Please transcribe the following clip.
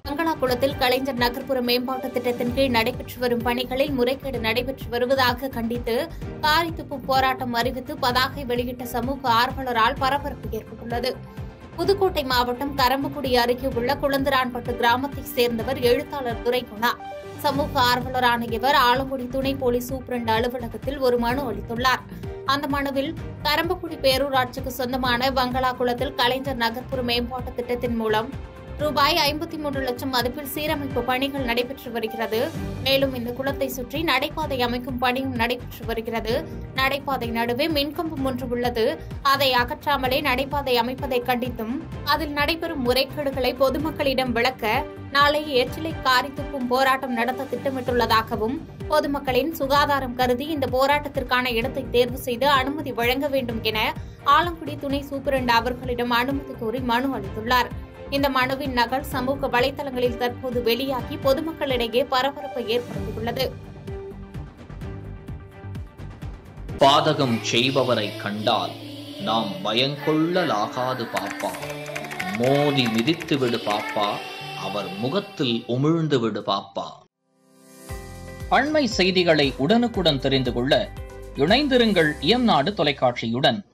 மங்களாகுளத்தில் கலைஞர் நகர்ப்புற மேம்பாட்டு திட்டத்தின் கீழ் நடைபெற்று வரும் பணிகளில் முறைகேடு நடைபெற்று வருவதாக கண்டித்து காரித்துப்பும் போராட்டம் அறிவித்து பதாகை வெளியிட்ட சமூக ஆர்வலரால் பரபரப்பு ஏற்பட்டுள்ளது. புதுக்கோட்டை மாவட்டம் கரம்பக்குடி அருகே உள்ள குளந்தரான்பட்டு கிராமத்தைச் சேர்ந்தவர் எழுத்தாளர் துரைகுணா. சமூக ஆர்வலரான இவர் ஆலங்குடி துணை போலீஸ் சூப்பரண்ட் அலுவலகத்தில் ஒரு மனு அளித்துள்ளார். அந்த மனுவில் கரம்பக்குடி பேரூராட்சிக்கு சொந்தமான பங்களாகுளத்தில் கலைஞர் நகர்ப்புற மேம்பாட்டு திட்டத்தின் மூலம் ரூபாய் 53 லட்சம் மதிப்பில் சீரமைப்பு பணிகள் நடைபெற்று வருகிறது. மேலும் இந்த குளத்தை சுற்றி நடைபாதை அமைக்கும் பணியும் நடைபெற்று வருகிறது. நடைபாதை நடுவே மின்கம்பம் ஒன்று உள்ளது. அதை அகற்றாமலே நடைபாதை அமைப்பதை கண்டித்தும் அதில் நடைபெறும் முறைகேடுகளை பொதுமக்களிடம் விளக்க நாளை எச்சிலை காரித்துப்பும் போராட்டம் நடத்த திட்டமிட்டுள்ளதாகவும் பொதுமக்களின் சுகாதாரம் கருதி இந்த போராட்டத்திற்கான இடத்தை தேர்வு செய்து அனுமதி வழங்க வேண்டும் என ஆலங்குடி துணை சூப்பரண்ட் அவர்களிடம் அனுமதி கோரி மனு அளித்துள்ளார். இந்த மனுவின் நகல் சமூக வலைதளங்களில் தற்போது வெளியாகி பொதுமக்களிடையே பரபரப்பை ஏற்படுத்தியுள்ளது. பாதகம் செய்பவரை கண்டால் நாம் பயங்கொள்ளலாகாது பாப்பா, மோதி மிதித்து விடு பாப்பா, அவர் முகத்தில் உமிழ்ந்து விடு பாப்பா. அண்மை செய்திகளை உடனுக்குடன் தெரிந்து கொள்ள இணைந்திருங்கள் இயம்நாடு தொலைக்காட்சியுடன்.